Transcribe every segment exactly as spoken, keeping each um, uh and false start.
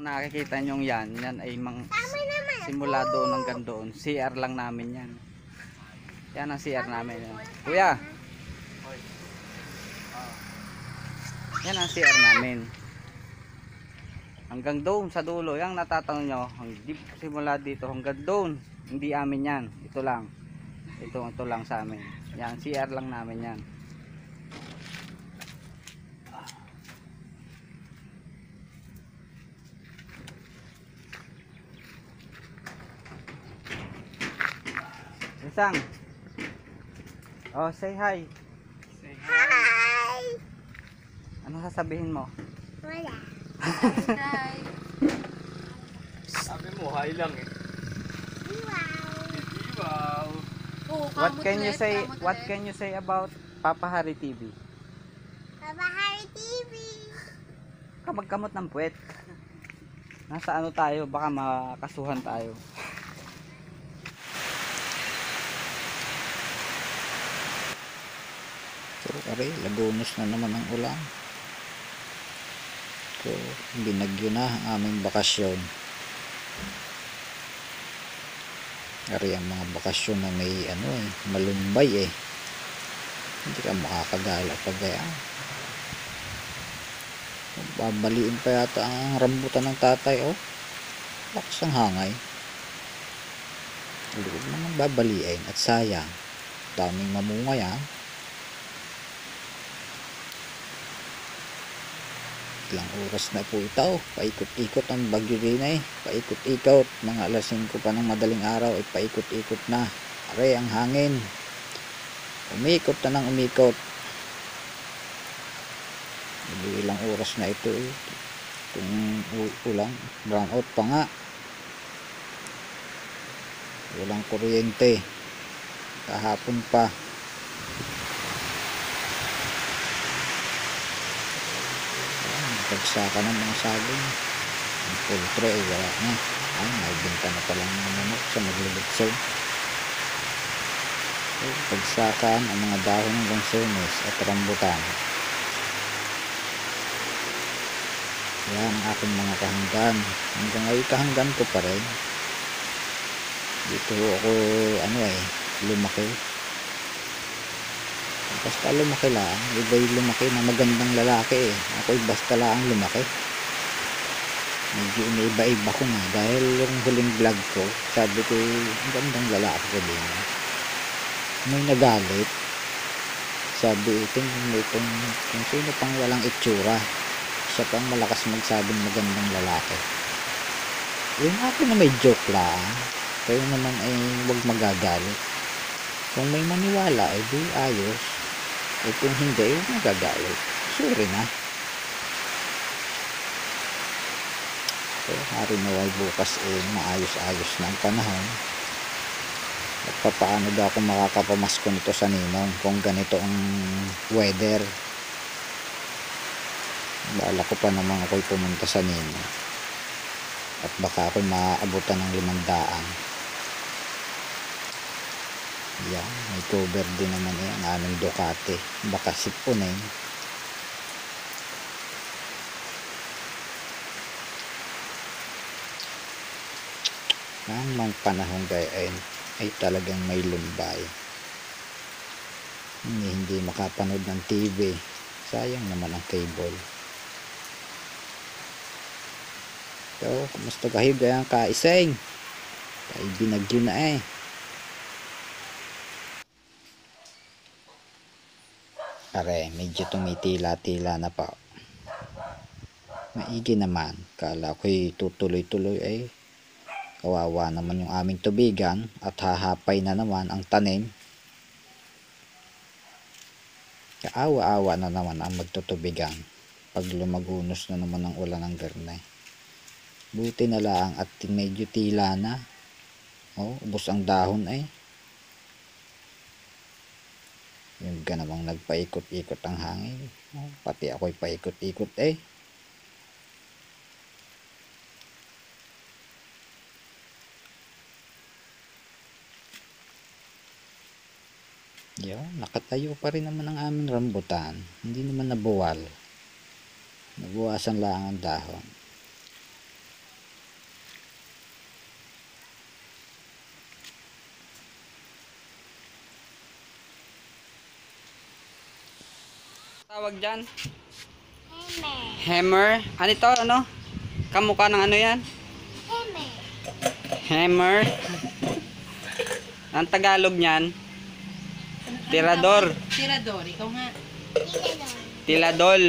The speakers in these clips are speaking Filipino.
nakikita nyo yan, yan ay mang simula doon hanggang doon. C R lang namin yan. Yan ang C R namin. Yan. Kuya! Yan ang C R namin. Hanggang doon sa dulo. Yang natatanong nyo, simula dito hanggang doon. Hindi amin yan. Ito lang. Ito, ito lang sa amin. Yan, C R lang namin yan. Isang. Oh, say hi. Say hi. Ano sasabihin mo? Wala. Hi. Sabi mo, hi lang eh. Wow. Wow. Oh, What kamot can you ulit, say? kamot What ulit. can you say about Papa Hari T V? Kabahari T V. Kamag-kamot ng puwet. Nasa ano tayo? Baka makasuhan tayo. So, aray, lagunos na naman ang ulan. So, binagyo na ang aming bakasyon. Aray, ang mga bakasyon na may ano eh, malumbay eh. Hindi ka makakagala pag kaya. Babaliin pa yata ang rambutan ng tatay, oh. Lakas ang hangay. Huwag naman babaliin at sayang. Daming mamungay ah. Ilang oras na po ito, paikot-ikot ang bagyo din eh, paikot-ikot, mga alas singko pa ng madaling araw ay paikot-ikot na. Aray ang hangin, umikot na ng umikot. Ilang oras na ito eh, kung ulang, brown out pa nga, walang kuryente, kahapon pa. Pagsaka ng mga saging, ang pultre ay wala na. Ay, may binta na palang mga manok sa maglulutso. Pagsakan ang mga dahon ng lansones at rambutan. Yan ang aking mga kahanggan. Hanggang ngayon kahanggan ko pa rin. Dito ako ano eh, lumaki. Basta lumaki lang, iba'y lumaki na magandang lalaki eh. Ako'y basta lang lumaki. Medyo iniiba-iba ko na dahil yung huling vlog ko, sabi ko ang gandang lalaki ko din. May nagalit. Sabi tingin mo itong kung sino pang walang itsura. Siya pang malakas magsabing magandang lalaki. Yung ako na may joke lang. Kayo naman ay huwag magagalit. Kung may maniwala ay di ayos. Eh kung hindi, huwag magagalit. Sorry na. So, hari naway bukas eh, maayos-ayos na ang panahon. At papaano daw ako makakapamasko nito sa ninong kung ganito ang weather. Bala ko pa naman ako'y pumunta sa ninong. At baka ako'y maaabutan ng limandaan. Yan, may cover din naman eh, ang aming Ducati. Baka sipunin. Ang mga panahon gayon ay talagang may lumbay. Hindi, hindi makapanood ng T V. Sayang naman ang cable. So, kumusta kahig ang kaiseng? Kaya binagyo na eh. Are, medyo tumitila-tila na pa. Maigi naman. Kala ko'y tutuloy-tuloy ay kawawa naman yung aming tubigan at hahapay na naman ang tanim. Kaawa-awa na naman ang magtutubigan pag lumagunos na naman ang ulan ng garnay. Buti na lang at medyo tila na. Oh, ubos ang dahon ay. Yung ka namang nagpaikot-ikot ang hangin. Oh, pati ako'y paikot-ikot eh. Yo, nakatayo pa rin naman ang aming rambutan. Hindi naman nabuwal. Nabuwasan lang ang dahon. tawag dyan? Hammer. Hammer. Ano ito? Ano? Kamukha ng ano yan? Hammer. Hammer. Ang Tagalog niyan, tirador. Tirador, ikaw nga. Tirador. Tiladol.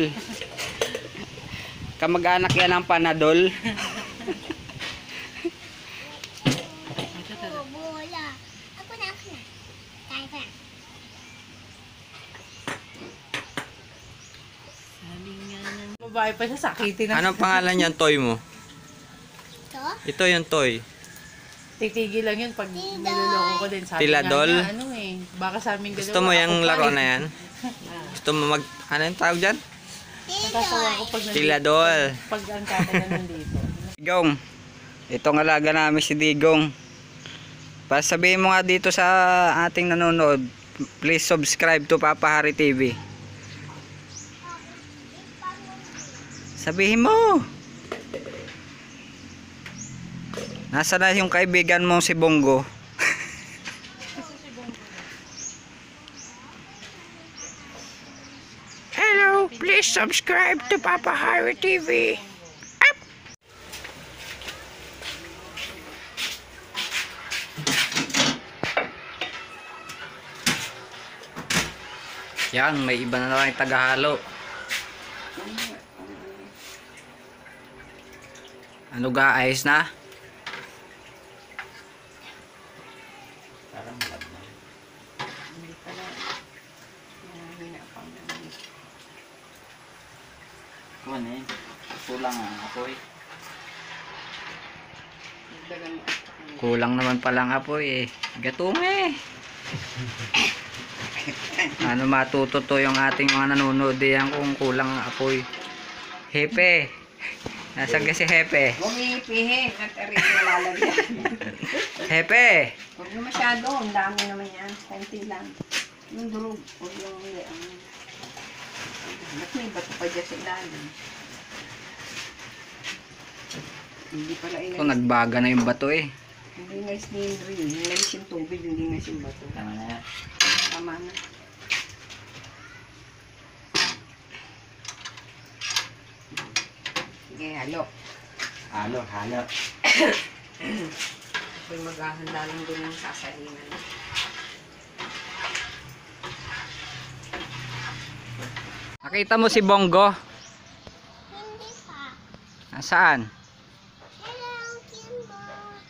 Kamag-anak yan ng panadol. Oh, bola. Ako na, ako na. Kaya ka. Sabi nga ng babae pa siya, sakitin na. Anong pangalan niyan, toy mo? Ito? Ito yung toy. Titigil lang yun pag Tirador. niloloko ko din. Sabi Tiladol? nga niya, ano eh. Baka sa aming dalawa. Gusto mo yung ako pa laro eh. na yan? Gusto mo mag... Ano yung tawag dyan? Natasawa ko pag nandito. Tiladol. Pag ang tata na nandito. Digong. Itong alaga namin si Digong. Para sabihin mo nga dito sa ating nanonood, please subscribe to Papa Harry T V. Sabihin mo. Nasaan na yung kaibigan mo si Bongo? Hello, please subscribe to Papa Harry T V. Yan, may iba na lang yung tagahalo. Ano ga, ayos na? Kuhan eh, kulang ang apoy. Kulang naman palang apoy eh. Gatong eh. Ano matuto to yung ating mga nanonood diyan kung kulang ang apoy. Hepe. Nasaan ka si Hepe? Huwag iipihin at arin nalalagyan. Hepe. Huwag na masyado, ang dami naman yan. Konti lang. Yung durog, huwag yung uli. Ang... Ba't may bato pa dyan sa ilalim? Hindi pala Ito inayos. nagbaga na yung bato eh. Hindi inayos ni Henry. Inayos yung tubig, hindi inayos yung bato. Tama na yan. Tama na. Sige, halo. Halo, halo. Ako'y maghahanda lang doon ng sasalinan. Nakita mo si Bongo? Hindi pa. Nasaan? Hello, Kimbo.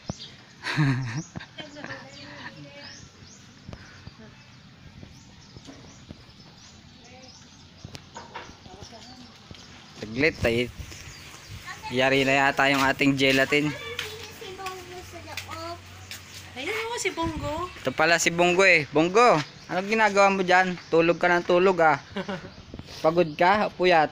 Saglit tayo. Yari na yata yung ating gelatin. Si Bongo sa loob. Ayun mo si Bongo. Ito pala si Bongo eh. Bongo, ano ginagawa mo dyan? Tulog ka ng tulog ah. Pagod ka? Puyat?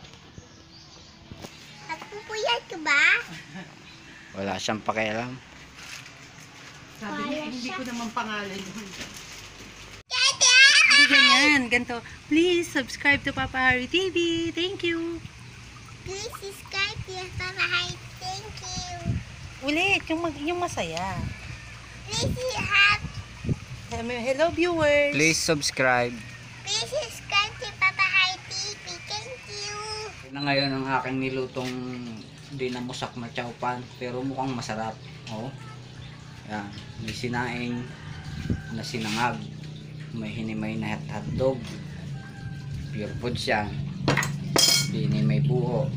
At pupuyat ka ba? Wala siyang pakialam. Sabi niya, eh, hindi ko naman pangalan yun. Tata! Hindi ganyan. Ganito. Please subscribe to Papa Harry T V. Thank you. Please subscribe to Papa Harry. Thank you. Ulit, yung, mag, yung masaya. Please have. Hello viewers. Please subscribe. Please subscribe to Papa Harry T V. Thank you. Ito na ngayon ang aking nilutong dinamusak na chowpan. Pero mukhang masarap. Oh. Yan. May sinaing na sinangag. May hinimay na hotdog. Pure foods yan. Dini may buo.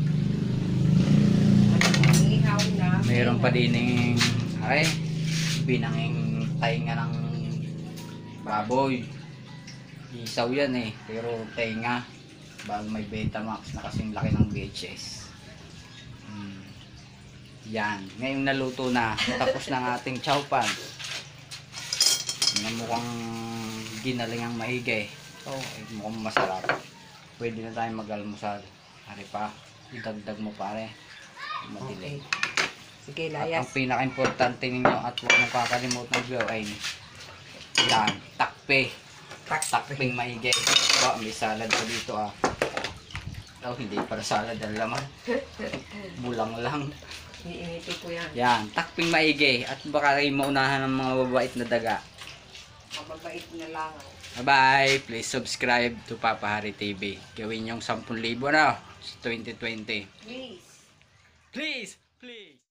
Ihaw na. Mayroon pa dining ay binanging tainga ng baboy. Isaw yan eh. Pero tainga. Bago may Betamax na kasing laki ng V H S. Hmm. Yan. Ngayong naluto na. Tapos ng ating chowpan. Na mukhang ginaling ang maigay. So, eh, mukhang masarap. Pwede na tayong mag-almusal. Ari pa. Idagdag mo pare. Madilim. Sige, At layas. ang pinaka-importante ninyo at huwag mong kakalimutan ng ay yan, takpe. Takpeng maigay. Oh, may salad pa dito ah. Oh, hindi para salad ang laman. Bulang lang. Iinito ko yan. Yan, takpeng maigay. At baka kayo maunahan ng mga babait na daga. Mababait na lang. Bye-bye. Please subscribe to Papa Hari T V. Gawin yung ten thousand na sa twenty twenty. Please. Please, please.